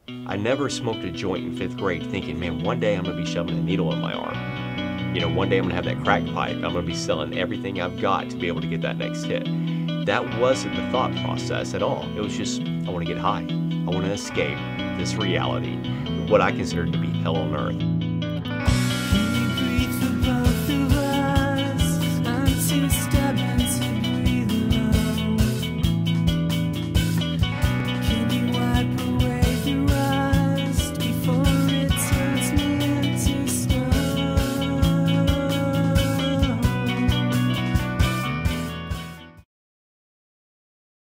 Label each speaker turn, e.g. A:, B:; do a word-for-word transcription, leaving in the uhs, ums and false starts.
A: I never smoked a joint in fifth grade thinking, man, one day I'm gonna be shoving a needle in my arm. You know, one day I'm gonna have that crack pipe. I'm gonna be selling everything I've got to be able to get that next hit. That wasn't the thought process at all. It was just, I wanna get high. I wanna escape this reality, what I consider to be hell on earth.